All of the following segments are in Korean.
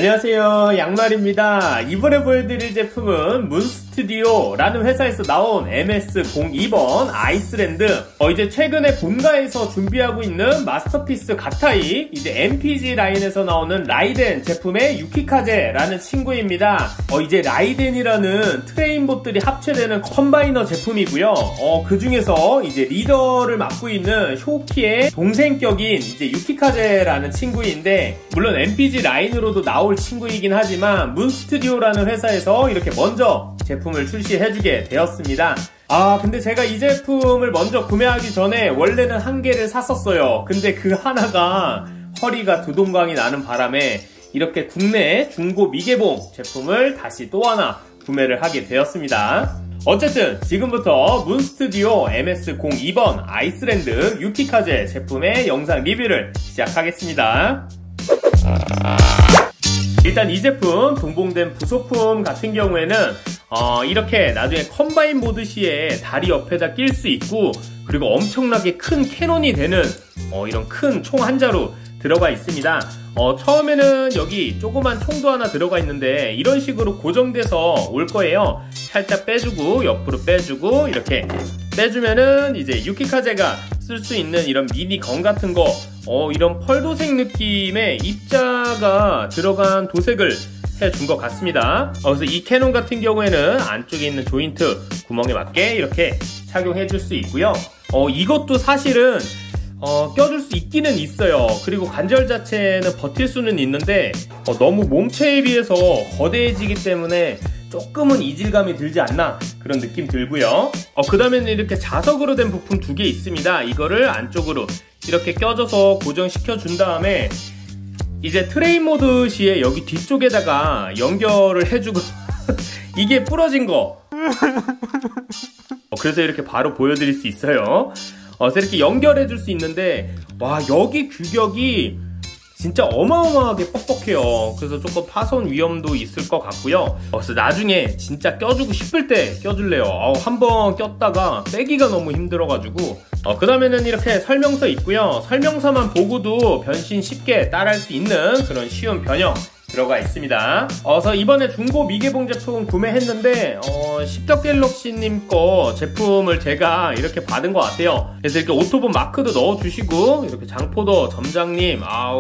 안녕하세요, 양말입니다. 이번에 보여드릴 제품은 문스튜디오라는 회사에서 나온 MS02번 아이스랜드. 이제 최근에 본가에서 준비하고 있는 마스터피스 갓타이, 이제 MPG 라인에서 나오는 라이덴 제품의 유키카제라는 친구입니다. 이제 라이덴이라는 트레인봇들이 합체되는 컴바이너 제품이고요. 그 중에서 이제 리더를 맡고 있는 쇼키의 동생격인 이제 유키카제라는 친구인데, 물론 MPG 라인으로도 나올 친구이긴 하지만 문스튜디오라는 회사에서 이렇게 먼저 제품을 출시해주게 되었습니다. 근데 제가 이 제품을 먼저 구매하기 전에 원래는 한 개를 샀었어요. 근데 그 하나가 허리가 두동강이 나는 바람에 이렇게 국내 중고 미개봉 제품을 다시 또 하나 구매를 하게 되었습니다. 어쨌든 지금부터 문스튜디오 MS02번 아이스랜드 유키카제 제품의 영상 리뷰를 시작하겠습니다. 일단 이 제품 동봉된 부속품 같은 경우에는 이렇게 나중에 컴바인 모드 시에 다리 옆에다 낄 수 있고, 그리고 엄청나게 큰 캐논이 되는 이런 큰 총 한 자루 들어가 있습니다. 처음에는 여기 조그만 총도 하나 들어가 있는데 이런 식으로 고정돼서 올 거예요. 살짝 빼주고 옆으로 빼주고 이렇게 빼주면은 이제 유키카제가 쓸 수 있는 이런 미니 건 같은 거, 이런 펄도색 느낌의 입자가 들어간 도색을 해준 것 같습니다. 그래서 이 캐논 같은 경우에는 안쪽에 있는 조인트 구멍에 맞게 이렇게 착용해 줄 수 있고요. 이것도 사실은 껴줄 수 있기는 있어요. 그리고 관절 자체는 버틸 수는 있는데 너무 몸체에 비해서 거대해지기 때문에 조금은 이질감이 들지 않나 그런 느낌 들고요. 그 다음에는 이렇게 자석으로 된 부품 두 개 있습니다. 이거를 안쪽으로 이렇게 껴줘서 고정시켜 준 다음에 이제 트레인 모드 시에 여기 뒤쪽에다가 연결을 해주고 이게 부러진 거 그래서 이렇게 바로 보여드릴 수 있어요. 그래서 이렇게 연결해 줄 수 있는데, 와, 여기 규격이 진짜 어마어마하게 뻑뻑해요. 그래서 조금 파손 위험도 있을 것 같고요. 그래서 나중에 진짜 껴주고 싶을 때 껴줄래요. 한번 꼈다가 빼기가 너무 힘들어가지고. 그 다음에는 이렇게 설명서 있고요. 설명서만 보고도 변신 쉽게 따라할 수 있는 그런 쉬운 변형 들어가 있습니다. 그래서 이번에 중고 미개봉 제품 구매했는데 십덕갤럭시님 거 제품을 제가 이렇게 받은 것 같아요. 그래서 이렇게 오토본 마크도 넣어주시고, 이렇게 장포더 점장님,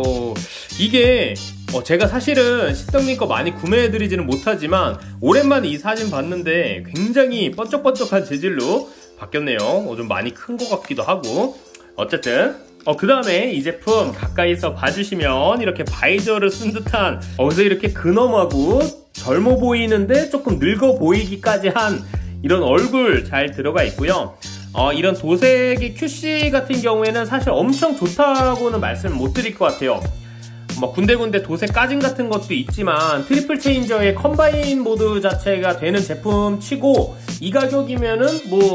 이게 제가 사실은 십덕님 거 많이 구매해드리지는 못하지만 오랜만에 이 사진 봤는데 굉장히 번쩍번쩍한 재질로 바뀌었네요. 좀 많이 큰 것 같기도 하고. 어쨌든 그 다음에 이 제품 가까이서 봐주시면 이렇게 바이저를 쓴 듯한, 그래서 이렇게 근엄하고 젊어 보이는데 조금 늙어 보이기까지 한 이런 얼굴 잘 들어가 있고요. 이런 도색의 QC 같은 경우에는 사실 엄청 좋다고는 말씀을 못 드릴 것 같아요. 군데군데 도색 까짐 같은 것도 있지만 트리플 체인저의 컴바인 모드 자체가 되는 제품 치고 이 가격이면은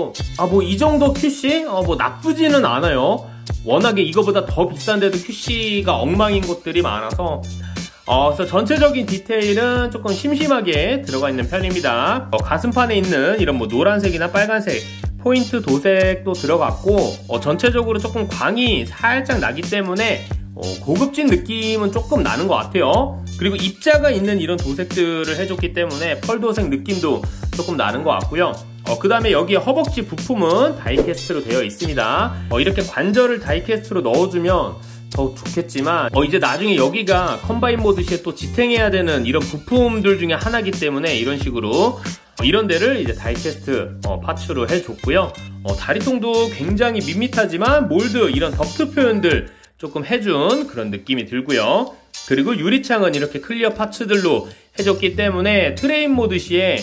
이 정도 QC? 나쁘지는 않아요. 워낙에 이거보다 더 비싼데도 QC가 엉망인 곳들이 많아서 그래서 전체적인 디테일은 조금 심심하게 들어가 있는 편입니다. 가슴판에 있는 이런 노란색이나 빨간색 포인트 도색도 들어갔고, 전체적으로 조금 광이 살짝 나기 때문에 고급진 느낌은 조금 나는 것 같아요. 그리고 입자가 있는 이런 도색들을 해줬기 때문에 펄 도색 느낌도 조금 나는 것 같고요. 그 다음에 여기 허벅지 부품은 다이캐스트로 되어 있습니다. 이렇게 관절을 다이캐스트로 넣어주면 더 좋겠지만 이제 나중에 여기가 컴바인 모드 시에 또 지탱해야 되는 이런 부품들 중에 하나이기 때문에 이런 식으로 이런 데를 이제 다이캐스트 파츠로 해줬고요. 다리통도 굉장히 밋밋하지만 몰드 이런 덕트 표현들 조금 해준 그런 느낌이 들고요. 그리고 유리창은 이렇게 클리어 파츠들로 해줬기 때문에 트레인 모드 시에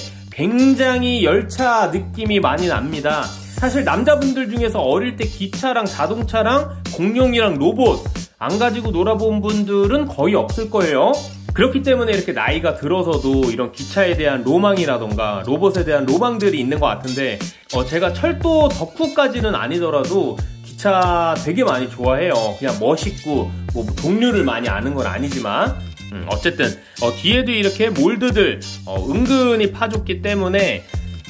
굉장히 열차 느낌이 많이 납니다. 사실 남자분들 중에서 어릴 때 기차랑 자동차랑 공룡이랑 로봇 안 가지고 놀아본 분들은 거의 없을 거예요. 그렇기 때문에 이렇게 나이가 들어서도 이런 기차에 대한 로망이라던가 로봇에 대한 로망들이 있는 것 같은데, 제가 철도 덕후까지는 아니더라도 기차 되게 많이 좋아해요. 그냥 멋있고 종류를 많이 아는 건 아니지만 어쨌든 뒤에도 이렇게 몰드들 은근히 파줬기 때문에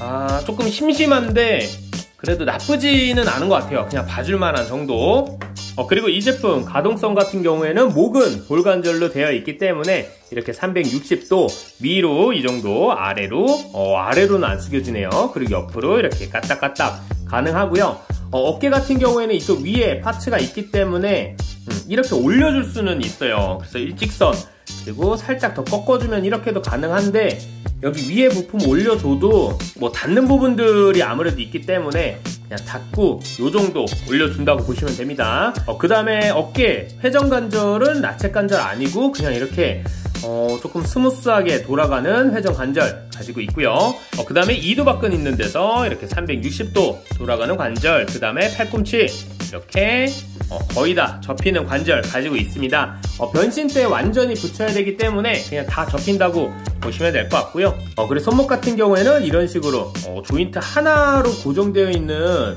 조금 심심한데 그래도 나쁘지는 않은 것 같아요. 그냥 봐줄 만한 정도. 그리고 이 제품 가동성 같은 경우에는 목은 볼관절로 되어 있기 때문에 이렇게 360도 위로 이 정도, 아래로는 안 숙여지네요. 그리고 옆으로 이렇게 까딱까딱 가능하고요. 어깨 같은 경우에는 이쪽 위에 파츠가 있기 때문에 이렇게 올려줄 수는 있어요. 그래서 일직선, 그리고 살짝 더 꺾어주면 이렇게도 가능한데, 여기 위에 부품 올려줘도 뭐 닿는 부분들이 아무래도 있기 때문에 그냥 닿고 요 정도 올려준다고 보시면 됩니다. 그 다음에 어깨 회전 관절은 라쳇 관절 아니고 그냥 이렇게 조금 스무스하게 돌아가는 회전 관절 가지고 있고요. 그 다음에 이두박근 있는 데서 이렇게 360도 돌아가는 관절, 그 다음에 팔꿈치 이렇게 거의 다 접히는 관절 가지고 있습니다. 변신 때 완전히 붙여야 되기 때문에 그냥 다 접힌다고 보시면 될 것 같고요. 그리고 손목 같은 경우에는 이런 식으로 조인트 하나로 고정되어 있는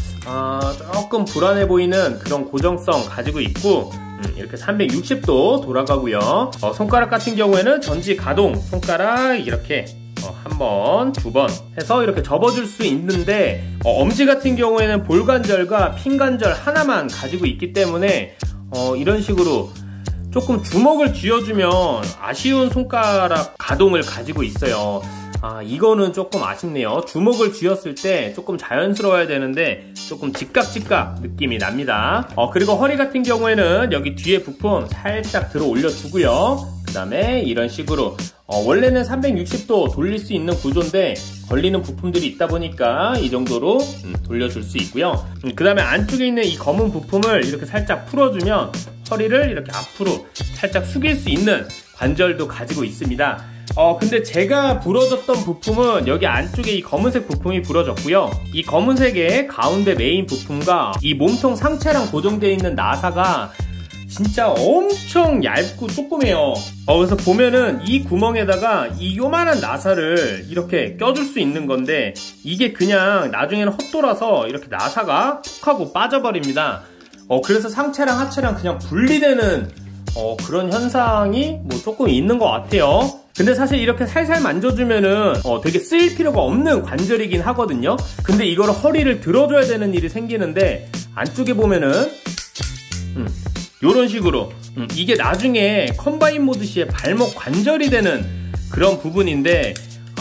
조금 불안해 보이는 그런 고정성 가지고 있고, 이렇게 360도 돌아가고요. 손가락 같은 경우에는 전지 가동, 손가락 이렇게 한 번, 두 번 해서 이렇게 접어줄 수 있는데, 엄지 같은 경우에는 볼관절과 핀관절 하나만 가지고 있기 때문에 이런 식으로 조금 주먹을 쥐어주면 아쉬운 손가락 가동을 가지고 있어요. 이거는 조금 아쉽네요. 주먹을 쥐었을 때 조금 자연스러워야 되는데 조금 직각직각 느낌이 납니다. 그리고 허리 같은 경우에는 여기 뒤에 부품 살짝 들어 올려주고요. 그 다음에 이런 식으로 원래는 360도 돌릴 수 있는 구조인데 걸리는 부품들이 있다 보니까 이 정도로 돌려줄 수 있고요. 그 다음에 안쪽에 있는 이 검은 부품을 이렇게 살짝 풀어주면 허리를 이렇게 앞으로 살짝 숙일 수 있는 관절도 가지고 있습니다. 근데 제가 부러졌던 부품은 여기 안쪽에 이 검은색 부품이 부러졌고요. 이 검은색의 가운데 메인 부품과 이 몸통 상체랑 고정되어 있는 나사가 진짜 엄청 얇고 조그매요. 그래서 보면은 이 구멍에다가 이 요만한 나사를 이렇게 껴줄 수 있는 건데, 이게 그냥 나중에는 헛돌아서 이렇게 나사가 툭 하고 빠져버립니다. 그래서 상체랑 하체랑 그냥 분리되는 그런 현상이 뭐 조금 있는 것 같아요. 근데 사실 이렇게 살살 만져주면은 되게 쓰일 필요가 없는 관절이긴 하거든요. 근데 이거를 허리를 들어줘야 되는 일이 생기는데, 안쪽에 보면은 요런 식으로 이게 나중에 컴바인 모드 시에 발목 관절이 되는 그런 부분인데,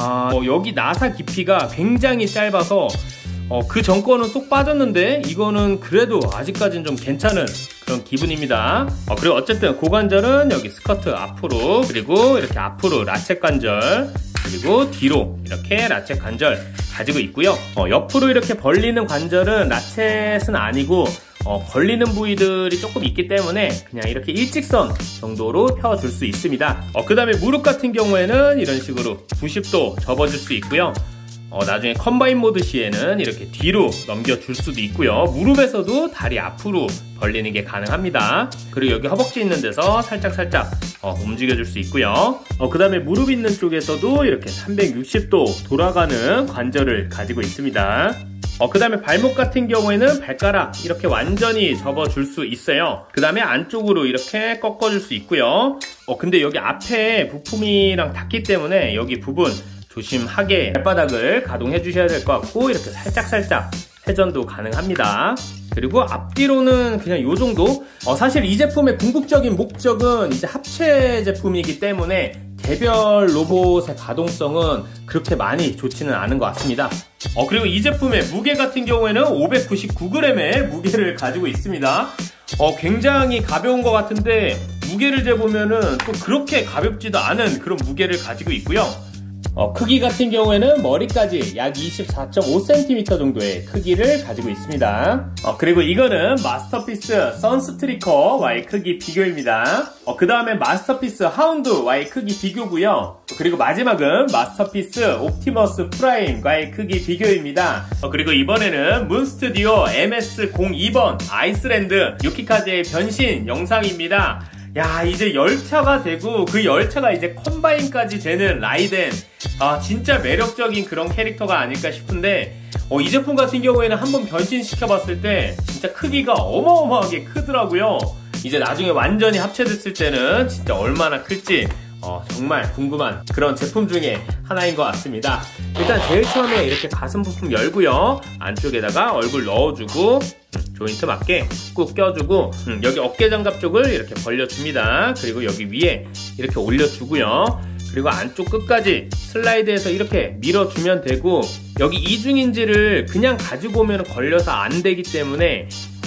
여기 나사 깊이가 굉장히 짧아서 그 전 거는 쏙 빠졌는데 이거는 그래도 아직까지는 좀 괜찮은 그런 기분입니다. 그리고 어쨌든 고관절은 여기 스커트 앞으로, 그리고 이렇게 앞으로 라쳇 관절, 그리고 뒤로 이렇게 라쳇 관절 가지고 있고요. 옆으로 이렇게 벌리는 관절은 라쳇은 아니고 벌리는 부위들이 조금 있기 때문에 그냥 이렇게 일직선 정도로 펴줄 수 있습니다. 그 다음에 무릎 같은 경우에는 이런 식으로 90도 접어줄 수 있고요. 나중에 컴바인 모드 시에는 이렇게 뒤로 넘겨줄 수도 있고요. 무릎에서도 다리 앞으로 벌리는 게 가능합니다. 그리고 여기 허벅지 있는 데서 살짝 움직여줄 수 있고요. 그 다음에 무릎 있는 쪽에서도 이렇게 360도 돌아가는 관절을 가지고 있습니다. 그 다음에 발목 같은 경우에는 발가락 이렇게 완전히 접어줄 수 있어요. 그 다음에 안쪽으로 이렇게 꺾어줄 수 있고요. 근데 여기 앞에 부품이랑 닿기 때문에 여기 부분 조심하게 발바닥을 가동해 주셔야 될 것 같고, 이렇게 살짝 회전도 가능합니다. 그리고 앞뒤로는 그냥 요 정도. 사실 이 제품의 궁극적인 목적은 이제 합체 제품이기 때문에 개별 로봇의 가동성은 그렇게 많이 좋지는 않은 것 같습니다. 그리고 이 제품의 무게 같은 경우에는 599g의 무게를 가지고 있습니다. 굉장히 가벼운 것 같은데 무게를 재보면은 또 그렇게 가볍지도 않은 그런 무게를 가지고 있고요. 크기 같은 경우에는 머리까지 약 24.5cm 정도의 크기를 가지고 있습니다. 그리고 이거는 마스터피스 선스트리커와의 크기 비교입니다. 그 다음에 마스터피스 하운드와의 크기 비교고요. 그리고 마지막은 마스터피스 옵티머스 프라임과의 크기 비교입니다. 그리고 이번에는 문스튜디오 MS02번 아이슬랜드 유키카제의 변신 영상입니다. 야, 이제 열차가 되고 그 열차가 이제 컴바인까지 되는 라이덴, 진짜 매력적인 그런 캐릭터가 아닐까 싶은데, 이 제품 같은 경우에는 한번 변신시켜 봤을 때 진짜 크기가 어마어마하게 크더라고요. 이제 나중에 완전히 합체됐을 때는 진짜 얼마나 클지 정말 궁금한 그런 제품 중에 하나인 것 같습니다. 일단 제일 처음에 이렇게 가슴 부품 열고요, 안쪽에다가 얼굴 넣어주고 조인트 맞게 꾹 껴주고 여기 어깨 장갑 쪽을 이렇게 벌려줍니다. 그리고 여기 위에 이렇게 올려주고요. 그리고 안쪽 끝까지 슬라이드해서 이렇게 밀어주면 되고, 여기 이중인지를 그냥 가지고 오면 걸려서 안 되기 때문에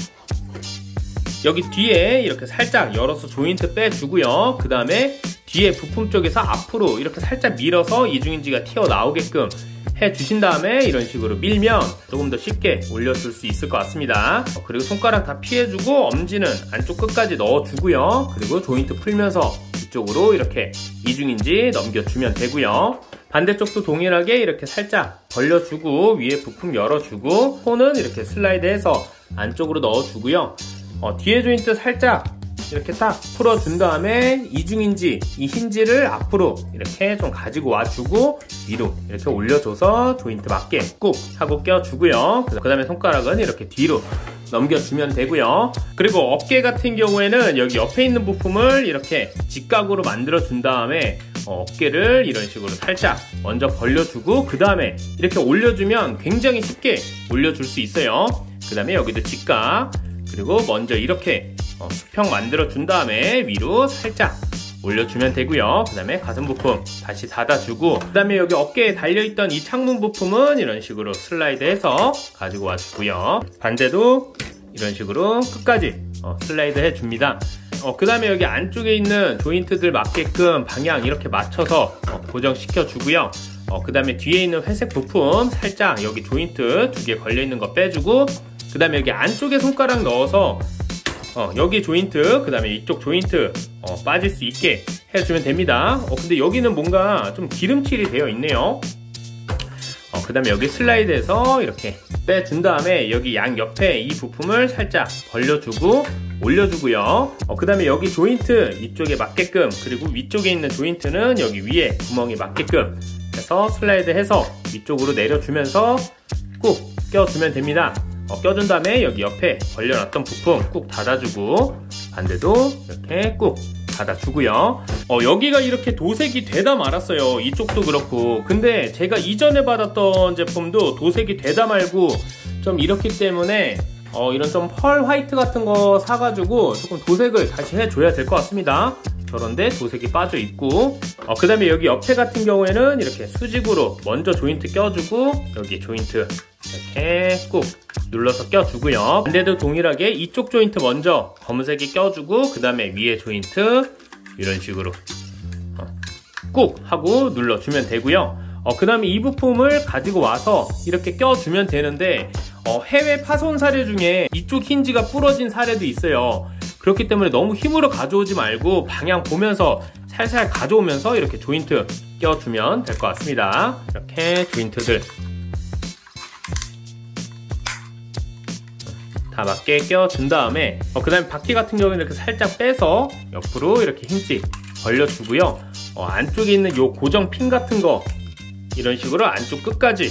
여기 뒤에 이렇게 살짝 열어서 조인트 빼주고요. 그 다음에 뒤에 부품 쪽에서 앞으로 이렇게 살짝 밀어서 이중인지가 튀어나오게끔 해주신 다음에 이런 식으로 밀면 조금 더 쉽게 올려줄 수 있을 것 같습니다. 그리고 손가락 다 피해주고 엄지는 안쪽 끝까지 넣어주고요. 그리고 조인트 풀면서 이쪽으로 이렇게 이중인지 넘겨주면 되고요. 반대쪽도 동일하게 이렇게 살짝 벌려주고 위에 부품 열어주고 손은 이렇게 슬라이드해서 안쪽으로 넣어주고요. 뒤에 조인트 살짝 이렇게 딱 풀어준 다음에 이중인지 이 힌지를 앞으로 이렇게 좀 가지고 와주고 위로 이렇게 올려줘서 조인트 맞게 꾹 하고 껴주고요. 그 다음에 손가락은 이렇게 뒤로 넘겨주면 되고요. 그리고 어깨 같은 경우에는 여기 옆에 있는 부품을 이렇게 직각으로 만들어준 다음에 어깨를 이런 식으로 살짝 먼저 벌려주고 그 다음에 이렇게 올려주면 굉장히 쉽게 올려줄 수 있어요. 그 다음에 여기도 직각, 그리고 먼저 이렇게 수평 만들어 준 다음에 위로 살짝 올려주면 되고요. 그 다음에 가슴 부품 다시 닫아주고, 그 다음에 여기 어깨에 달려있던 이 창문 부품은 이런 식으로 슬라이드해서 가지고 와주고요. 반대도 이런 식으로 끝까지 슬라이드 해줍니다. 그 다음에 여기 안쪽에 있는 조인트들 맞게끔 방향 이렇게 맞춰서 고정시켜 주고요. 그 다음에 뒤에 있는 회색 부품 살짝 여기 조인트 2개 걸려있는 거 빼주고, 그 다음에 여기 안쪽에 손가락 넣어서 여기 조인트, 그 다음에 이쪽 조인트 빠질 수 있게 해주면 됩니다. 근데 여기는 뭔가 좀 기름칠이 되어 있네요. 그 다음에 여기 슬라이드해서 이렇게 빼준 다음에 여기 양 옆에 이 부품을 살짝 벌려주고 올려주고요. 그 다음에 여기 조인트 이쪽에 맞게끔, 그리고 위쪽에 있는 조인트는 여기 위에 구멍이 맞게끔 해서 슬라이드해서 위쪽으로 내려주면서 꾹 껴주면 됩니다. 껴준 다음에 여기 옆에 벌려놨던 부품 꾹 닫아주고 반대도 이렇게 꾹 닫아주고요. 여기가 이렇게 도색이 되다 말았어요. 이쪽도 그렇고. 근데 제가 이전에 받았던 제품도 도색이 되다 말고 좀 이렇기 때문에 이런 좀 펄 화이트 같은 거 사가지고 조금 도색을 다시 해줘야 될 것 같습니다. 저런데 도색이 빠져 있고, 그 다음에 여기 옆에 같은 경우에는 이렇게 수직으로 먼저 조인트 껴주고 여기 조인트 이렇게 꾹 눌러서 껴주고요. 반대도 동일하게 이쪽 조인트 먼저 검은색이 껴주고 그 다음에 위에 조인트 이런 식으로 꾹 하고 눌러주면 되고요. 그 다음에 이 부품을 가지고 와서 이렇게 껴주면 되는데 해외 파손 사례 중에 이쪽 힌지가 부러진 사례도 있어요. 그렇기 때문에 너무 힘으로 가져오지 말고 방향 보면서 살살 가져오면서 이렇게 조인트 껴주면 될 것 같습니다. 이렇게 조인트들 다 맞게 껴준 다음에 그 다음에 바퀴 같은 경우는 이렇게 살짝 빼서 옆으로 이렇게 힌지 벌려주고요. 안쪽에 있는 요 고정 핀 같은 거 이런 식으로 안쪽 끝까지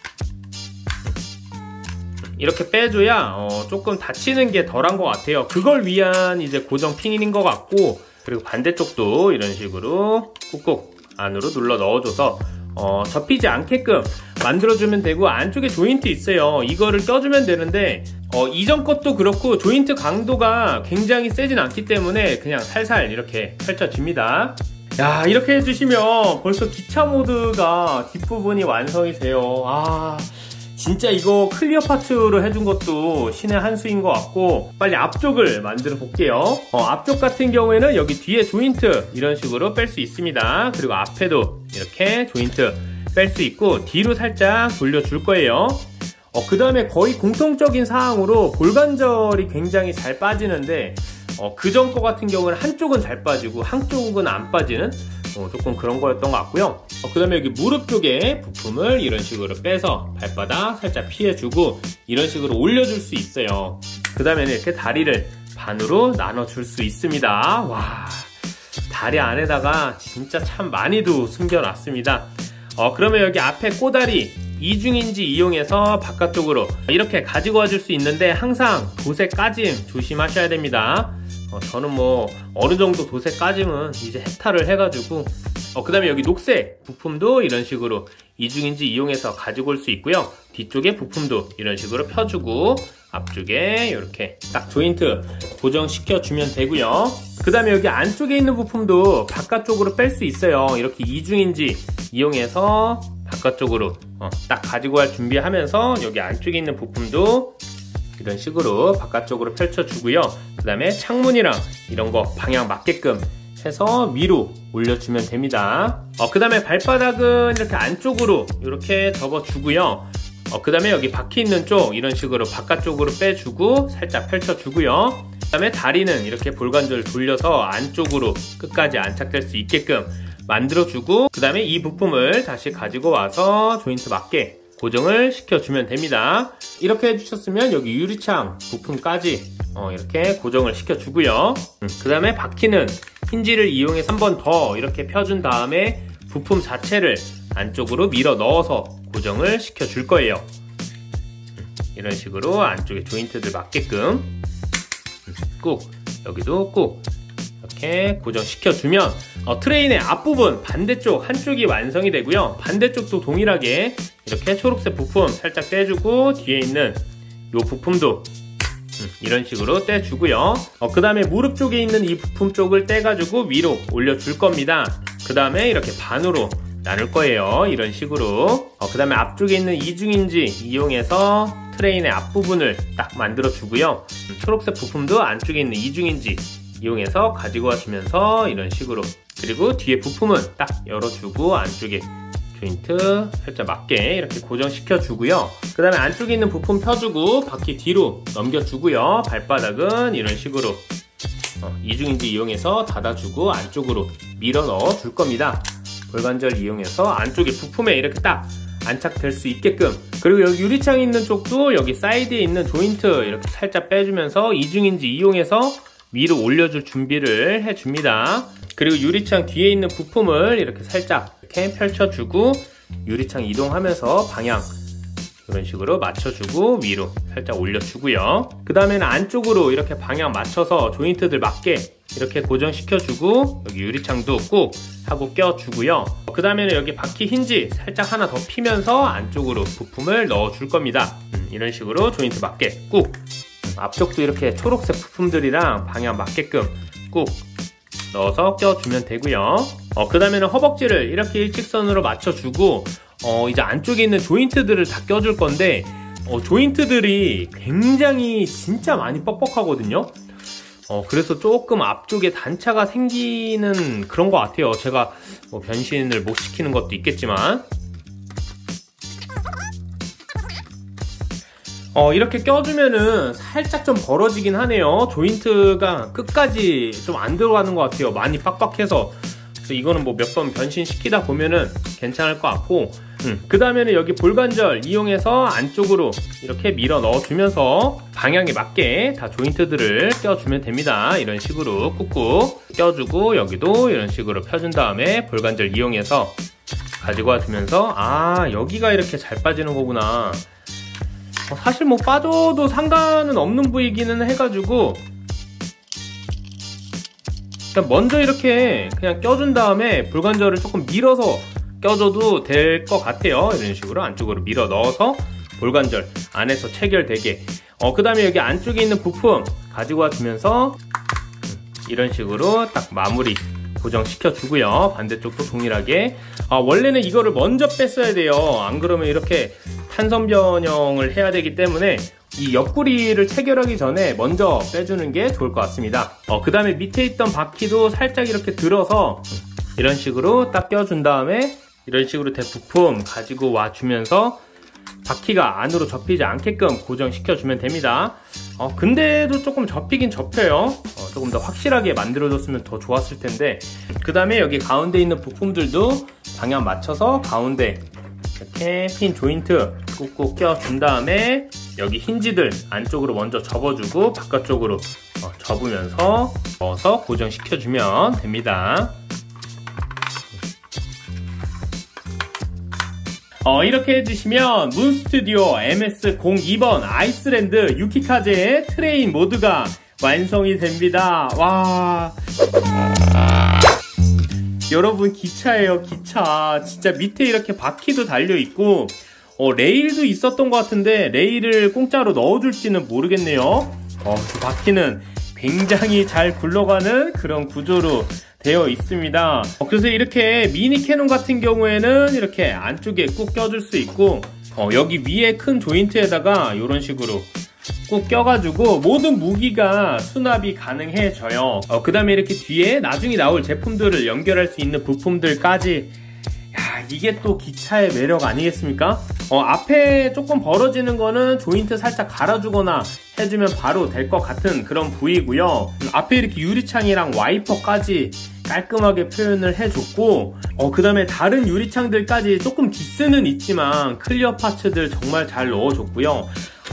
이렇게 빼줘야 조금 다치는 게 덜한 것 같아요. 그걸 위한 이제 고정 핀인 것 같고, 그리고 반대쪽도 이런 식으로 꾹꾹 안으로 눌러 넣어줘서 접히지 않게끔 만들어주면 되고, 안쪽에 조인트 있어요. 이거를 껴주면 되는데 이전 것도 그렇고 조인트 강도가 굉장히 세진 않기 때문에 그냥 살살 이렇게 펼쳐집니다. 야, 이렇게 해주시면 벌써 기차 모드가 뒷부분이 완성이 돼요. 진짜 이거 클리어 파츠로 해준 것도 신의 한 수인 것 같고, 빨리 앞쪽을 만들어 볼게요. 앞쪽 같은 경우에는 여기 뒤에 조인트 이런 식으로 뺄 수 있습니다. 그리고 앞에도 이렇게 조인트 뺄 수 있고 뒤로 살짝 돌려줄 거예요. 그 다음에 거의 공통적인 사항으로 볼관절이 굉장히 잘 빠지는데 그전 거 같은 경우는 한쪽은 잘 빠지고 한쪽은 안 빠지는 조금 그런 거였던 것 같고요. 그 다음에 여기 무릎 쪽에 부품을 이런 식으로 빼서 발바닥 살짝 피해주고 이런 식으로 올려줄 수 있어요. 그 다음에는 이렇게 다리를 반으로 나눠줄 수 있습니다. 와, 다리 안에다가 진짜 참 많이도 숨겨놨습니다. 그러면 여기 앞에 꼬다리 이중인지 이용해서 바깥쪽으로 이렇게 가지고 와줄 수 있는데 항상 도색 까짐 조심하셔야 됩니다. 저는 뭐 어느 정도 도색 까짐은 이제 해탈을 해가지고 그 다음에 여기 녹색 부품도 이런 식으로 이중인지 이용해서 가지고 올 수 있고요. 뒤쪽에 부품도 이런 식으로 펴주고 앞쪽에 이렇게 딱 조인트 고정시켜 주면 되고요. 그 다음에 여기 안쪽에 있는 부품도 바깥쪽으로 뺄 수 있어요. 이렇게 이중인지 이용해서 바깥쪽으로 딱 가지고 갈 준비하면서 여기 안쪽에 있는 부품도 이런 식으로 바깥쪽으로 펼쳐주고요. 그 다음에 창문이랑 이런 거 방향 맞게끔 해서 위로 올려주면 됩니다. 그 다음에 발바닥은 이렇게 안쪽으로 이렇게 접어주고요. 그 다음에 여기 바퀴 있는 쪽 이런 식으로 바깥쪽으로 빼주고 살짝 펼쳐주고요. 그 다음에 다리는 이렇게 볼관절을 돌려서 안쪽으로 끝까지 안착될 수 있게끔 만들어주고, 그 다음에 이 부품을 다시 가지고 와서 조인트 맞게 고정을 시켜주면 됩니다. 이렇게 해주셨으면 여기 유리창 부품까지 이렇게 고정을 시켜주고요. 그 다음에 바퀴는 힌지를 이용해서 한 번 더 이렇게 펴준 다음에 부품 자체를 안쪽으로 밀어 넣어서 고정을 시켜줄 거예요. 이런 식으로 안쪽에 조인트들 맞게끔 꾹, 여기도 꾹 이렇게 고정시켜주면 트레인의 앞부분 반대쪽 한쪽이 완성이 되고요. 반대쪽도 동일하게 이렇게 초록색 부품 살짝 떼주고 뒤에 있는 이 부품도 이런 식으로 떼주고요. 그 다음에 무릎 쪽에 있는 이 부품 쪽을 떼가지고 위로 올려줄 겁니다. 그 다음에 이렇게 반으로 나눌 거예요. 이런 식으로. 그 다음에 앞쪽에 있는 이중인지 이용해서 트레인의 앞부분을 딱 만들어 주고요. 초록색 부품도 안쪽에 있는 이중인지 이용해서 가지고 와주면서 이런 식으로, 그리고 뒤에 부품은 딱 열어주고 안쪽에 조인트 살짝 맞게 이렇게 고정시켜 주고요. 그 다음에 안쪽에 있는 부품 펴주고 바퀴 뒤로 넘겨주고요. 발바닥은 이런 식으로 이중인지 이용해서 닫아주고 안쪽으로 밀어 넣어 줄 겁니다. 볼관절 이용해서 안쪽에 부품에 이렇게 딱 안착될 수 있게끔, 그리고 여기 유리창 있는 쪽도 여기 사이드에 있는 조인트 이렇게 살짝 빼주면서 이중인지 이용해서 위로 올려줄 준비를 해줍니다. 그리고 유리창 뒤에 있는 부품을 이렇게 살짝 이렇게 펼쳐주고 유리창 이동하면서 방향 이런 식으로 맞춰주고 위로 살짝 올려주고요. 그 다음에는 안쪽으로 이렇게 방향 맞춰서 조인트들 맞게 이렇게 고정시켜주고 여기 유리창도 꾹 하고 껴주고요. 그 다음에는 여기 바퀴 힌지 살짝 하나 더 피면서 안쪽으로 부품을 넣어줄 겁니다. 이런 식으로 조인트 맞게 꾹, 앞쪽도 이렇게 초록색 부품들이랑 방향 맞게끔 꾹 넣어서 껴주면 되고요. 그 다음에는 허벅지를 이렇게 일직선으로 맞춰주고 이제 안쪽에 있는 조인트들을 다 껴줄 건데 조인트들이 굉장히 진짜 많이 뻑뻑하거든요. 그래서 조금 앞쪽에 단차가 생기는 그런 것 같아요. 제가 변신을 못 시키는 것도 있겠지만 이렇게 껴주면은 살짝 좀 벌어지긴 하네요. 조인트가 끝까지 좀 안 들어가는 것 같아요. 많이 빡빡해서. 그래서 이거는 뭐 몇 번 변신시키다 보면은 괜찮을 것 같고, 그 다음에는 여기 볼관절 이용해서 안쪽으로 이렇게 밀어 넣어주면서 방향에 맞게 다 조인트들을 껴주면 됩니다. 이런 식으로 꾹꾹 껴주고 여기도 이런 식으로 펴준 다음에 볼관절 이용해서 가지고 와주면서, 여기가 이렇게 잘 빠지는 거구나. 사실 뭐 빠져도 상관은 없는 부위기는 해가지고 그냥 먼저 이렇게 그냥 껴준 다음에 볼관절을 조금 밀어서 껴줘도 될 것 같아요. 이런 식으로 안쪽으로 밀어 넣어서 볼관절 안에서 체결되게. 그 다음에 여기 안쪽에 있는 부품 가지고 와주면서 이런 식으로 딱 마무리 고정시켜 주고요. 반대쪽도 동일하게. 원래는 이거를 먼저 뺐어야 돼요. 안 그러면 이렇게 탄성 변형을 해야 되기 때문에 이 옆구리를 체결하기 전에 먼저 빼주는 게 좋을 것 같습니다. 그 다음에 밑에 있던 바퀴도 살짝 이렇게 들어서 이런 식으로 딱 껴준 다음에 이런 식으로 대부품 가지고 와주면서 바퀴가 안으로 접히지 않게끔 고정시켜주면 됩니다. 근데도 조금 접히긴 접혀요. 조금 더 확실하게 만들어줬으면 더 좋았을 텐데. 그 다음에 여기 가운데 있는 부품들도 방향 맞춰서 가운데 이렇게 핀 조인트 꾹꾹 껴준 다음에 여기 힌지들 안쪽으로 먼저 접어주고 바깥쪽으로 접으면서 넣어서 고정시켜주면 됩니다. 이렇게 해주시면 문스튜디오 MS02번 아이슬랜드 유키카제의 트레인 모드가 완성이 됩니다. 와, 여러분 기차예요, 기차. 진짜 밑에 이렇게 바퀴도 달려있고 레일도 있었던 것 같은데 레일을 공짜로 넣어줄지는 모르겠네요. 그 바퀴는 굉장히 잘 굴러가는 그런 구조로 되어 있습니다. 그래서 이렇게 미니 캐논 같은 경우에는 이렇게 안쪽에 꾹 껴줄 수 있고, 여기 위에 큰 조인트에다가 이런 식으로 꾹 껴가지고 모든 무기가 수납이 가능해져요. 그 다음에 이렇게 뒤에 나중에 나올 제품들을 연결할 수 있는 부품들까지. 이게 또 기차의 매력 아니겠습니까? 앞에 조금 벌어지는 거는 조인트 살짝 갈아주거나 해주면 바로 될 것 같은 그런 부위고요. 앞에 이렇게 유리창이랑 와이퍼까지 깔끔하게 표현을 해줬고, 그 다음에 다른 유리창들까지 조금 기스는 있지만 클리어 파츠들 정말 잘 넣어줬고요.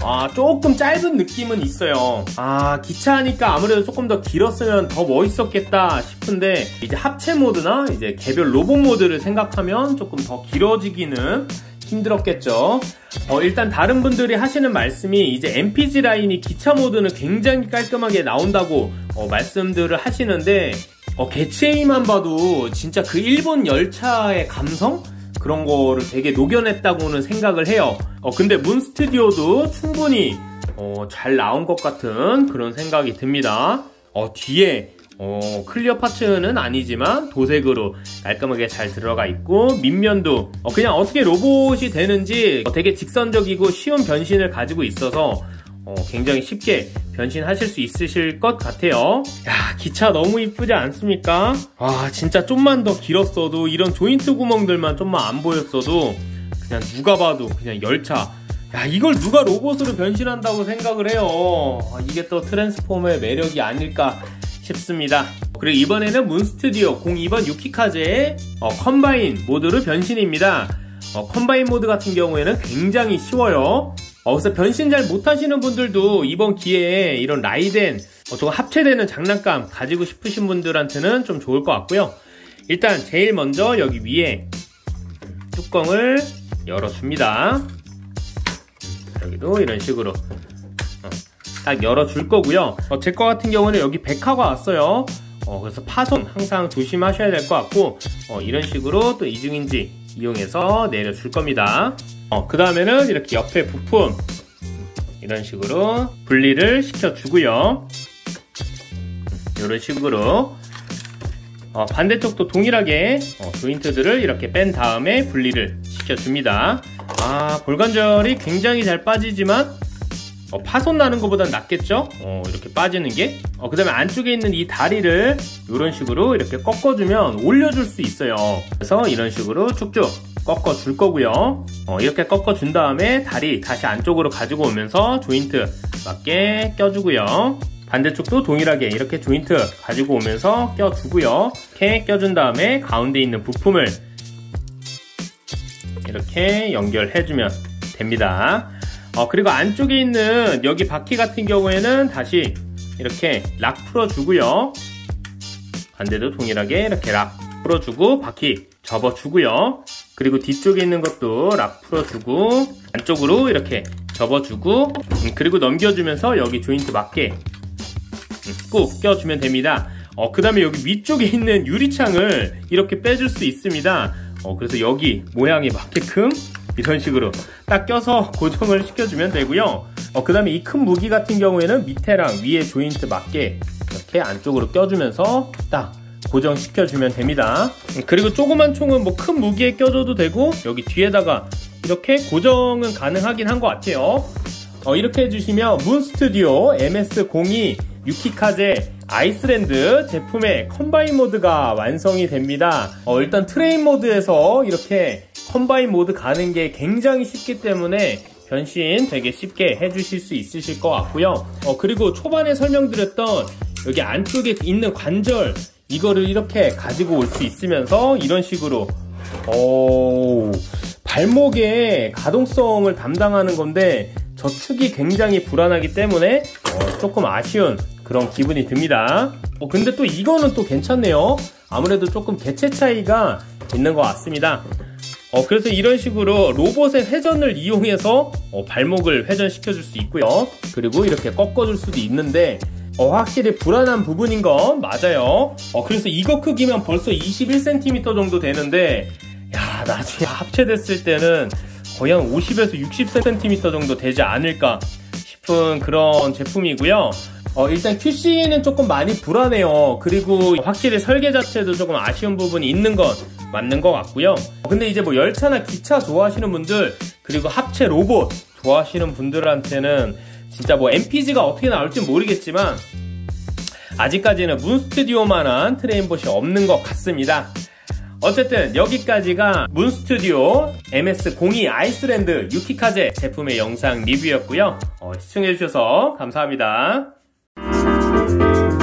조금 짧은 느낌은 있어요. 기차하니까 아무래도 조금 더 길었으면 더 멋있었겠다 싶은데, 이제 합체 모드나 이제 개별 로봇 모드를 생각하면 조금 더 길어지기는 힘들었겠죠. 일단 다른 분들이 하시는 말씀이 이제 MPG 라인이 기차 모드는 굉장히 깔끔하게 나온다고 말씀들을 하시는데, 개체이만 봐도 진짜 그 일본 열차의 감성? 그런 거를 되게 녹여냈다고는 생각을 해요. 근데 문스튜디오도 충분히 잘 나온 것 같은 그런 생각이 듭니다. 뒤에 클리어 파츠는 아니지만 도색으로 깔끔하게 잘 들어가 있고, 밑면도 그냥 어떻게 로봇이 되는지 되게 직선적이고 쉬운 변신을 가지고 있어서 굉장히 쉽게 변신하실 수 있으실 것 같아요. 기차 너무 이쁘지 않습니까? 진짜 좀만 더 길었어도, 이런 조인트 구멍들만 좀만 안 보였어도 그냥 누가 봐도 그냥 열차. 이걸 누가 로봇으로 변신한다고 생각을 해요. 이게 또 트랜스포머의 매력이 아닐까 싶습니다. 그리고 이번에는 문스튜디오 02번 유키카제의 컴바인 모드로 변신입니다. 컴바인 모드 같은 경우에는 굉장히 쉬워요. 그래서 변신 잘 못하시는 분들도 이번 기회에 이런 라이덴 조금 합체되는 장난감 가지고 싶으신 분들한테는 좀 좋을 것 같고요. 일단 제일 먼저 여기 위에 뚜껑을 열어줍니다. 여기도 이런 식으로 딱 열어줄 거고요. 제 거 같은 경우는 여기 백화가 왔어요. 그래서 파손 항상 조심하셔야 될 것 같고, 이런 식으로 또 이중인지 이용해서 내려줄 겁니다. 그 다음에는 이렇게 옆에 부품 이런 식으로 분리를 시켜주고요. 이런 식으로 반대쪽도 동일하게 조인트들을 이렇게 뺀 다음에 분리를 시켜줍니다. 볼관절이 굉장히 잘 빠지지만 파손 나는 것보단 낫겠죠? 이렇게 빠지는 게. 그 다음에 안쪽에 있는 이 다리를 이런 식으로 이렇게 꺾어주면 올려줄 수 있어요. 그래서 이런 식으로 쭉쭉 꺾어줄 거고요. 이렇게 꺾어준 다음에 다리 다시 안쪽으로 가지고 오면서 조인트 맞게 껴주고요. 반대쪽도 동일하게 이렇게 조인트 가지고 오면서 껴주고요. 이렇게 껴준 다음에 가운데 있는 부품을 이렇게 연결해주면 됩니다. 그리고 안쪽에 있는 여기 바퀴 같은 경우에는 다시 이렇게 락 풀어주고요. 반대도 동일하게 이렇게 락 풀어주고 바퀴 접어주고요. 그리고 뒤쪽에 있는 것도 락 풀어주고 안쪽으로 이렇게 접어주고, 그리고 넘겨주면서 여기 조인트 맞게 꾹 껴주면 됩니다. 그 다음에 여기 위쪽에 있는 유리창을 이렇게 빼줄 수 있습니다. 그래서 여기 모양에 맞게끔 이런 식으로 딱 껴서 고정을 시켜주면 되고요. 그 다음에 이 큰 무기 같은 경우에는 밑에랑 위에 조인트 맞게 이렇게 안쪽으로 껴주면서 딱 고정시켜주면 됩니다. 그리고 조그만 총은 뭐 큰 무기에 껴줘도 되고, 여기 뒤에다가 이렇게 고정은 가능하긴 한 것 같아요. 이렇게 해주시면 문스튜디오 MS02 유키카제 아이슬랜드 제품의 컴바인 모드가 완성이 됩니다. 일단 트레인 모드에서 이렇게 컴바인 모드 가는 게 굉장히 쉽기 때문에 변신 되게 쉽게 해주실 수 있으실 것 같고요. 그리고 초반에 설명드렸던 여기 안쪽에 있는 관절, 이거를 이렇게 가지고 올 수 있으면서 이런 식으로 발목의 가동성을 담당하는 건데 저축이 굉장히 불안하기 때문에 조금 아쉬운 그런 기분이 듭니다. 근데 또 이거는 또 괜찮네요. 아무래도 조금 개체 차이가 있는 것 같습니다. 그래서 이런 식으로 로봇의 회전을 이용해서 발목을 회전시켜 줄 수 있고요. 그리고 이렇게 꺾어 줄 수도 있는데 확실히 불안한 부분인 건 맞아요. 그래서 이거 크기면 벌써 21cm 정도 되는데, 나중에 합체됐을 때는 거의 한 50에서 60cm 정도 되지 않을까 싶은 그런 제품이고요. 일단 QC는 조금 많이 불안해요. 그리고 확실히 설계 자체도 조금 아쉬운 부분이 있는 건 맞는 것 같고요. 근데 이제 뭐 열차나 기차 좋아하시는 분들, 그리고 합체 로봇 좋아하시는 분들한테는 진짜 뭐 MPG가 어떻게 나올지 모르겠지만 아직까지는 문스튜디오만한 트레인봇이 없는 것 같습니다. 어쨌든 여기까지가 문스튜디오 MS02 아이스랜드 유키카제 제품의 영상 리뷰였고요. 시청해주셔서 감사합니다.